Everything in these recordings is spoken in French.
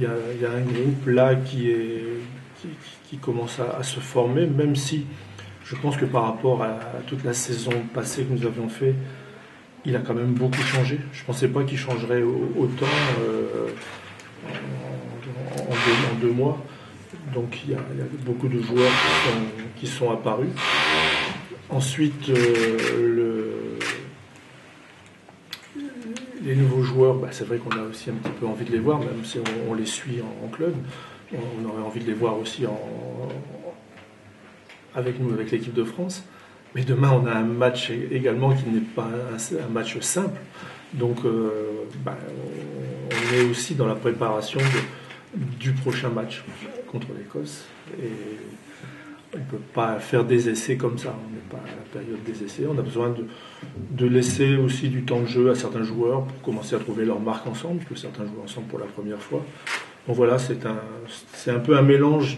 il y a un groupe là qui commence à se former, même si je pense que par rapport à toute la saison passée que nous avions fait, il a quand même beaucoup changé. Je ne pensais pas qu'il changerait autant en 2 mois. Donc il y a beaucoup de joueurs qui sont apparus. Ensuite, les nouveaux joueurs, c'est vrai qu'on a aussi un petit peu envie de les voir, même si on les suit en club. On aurait envie de les voir aussi avec nous, avec l'équipe de France. Mais demain, on a un match également qui n'est pas un match simple. Donc, on est aussi dans la préparation du prochain match contre l'Écosse. Et on ne peut pas faire des essais comme ça. On n'est pas à la période des essais. On a besoin de laisser aussi du temps de jeu à certains joueurs pour commencer à trouver leur marque ensemble, parce que certains jouent ensemble pour la première fois. Donc voilà, c'est un peu un mélange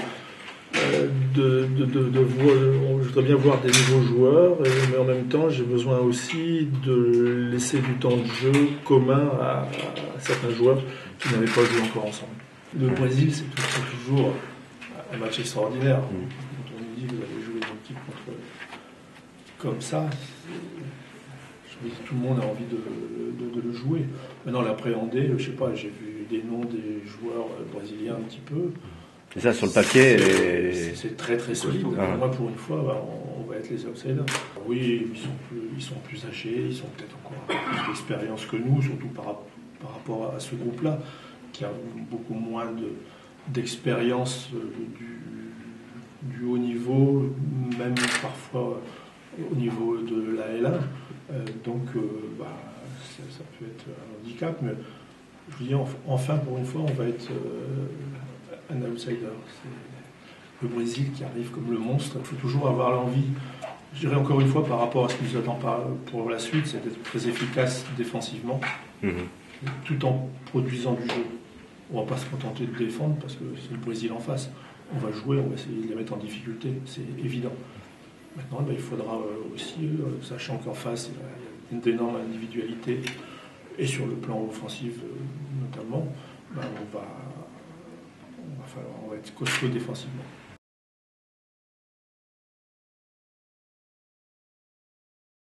je voudrais bien voir des nouveaux joueurs, mais en même temps, j'ai besoin aussi de laisser du temps de jeu commun à certains joueurs qui n'avaient pas joué encore ensemble. Le Brésil, c'est toujours un match extraordinaire. Quand on nous dit que vous allez jouer une équipe comme ça, je me dis que tout le monde a envie de le jouer. Maintenant, l'appréhender, je sais pas, j'ai vu des noms des joueurs brésiliens un petit peu. Et ça, sur le papier, c'est très très solide. Moi, pour une fois, on va être les outsiders. Oui, ils sont plus âgés, ils ont peut-être encore un peu plus d'expérience que nous, surtout par rapport à ce groupe-là, qui a beaucoup moins d'expérience du haut niveau, même parfois au niveau de la L1. Donc, ça peut être un handicap, mais je vous dis, enfin, pour une fois, on va être un outsider. C'est le Brésil qui arrive comme le monstre. Il faut toujours avoir l'envie, je dirais encore une fois, par rapport à ce qui nous attend pour la suite, c'est d'être très efficace défensivement, tout en produisant du jeu. On ne va pas se contenter de défendre parce que c'est le Brésil en face. On va jouer, on va essayer de les mettre en difficulté, c'est évident. Maintenant, il faudra aussi, sachant qu'en face, il y a d'énormes individualités, et sur le plan offensif notamment, on va être costaud défensivement.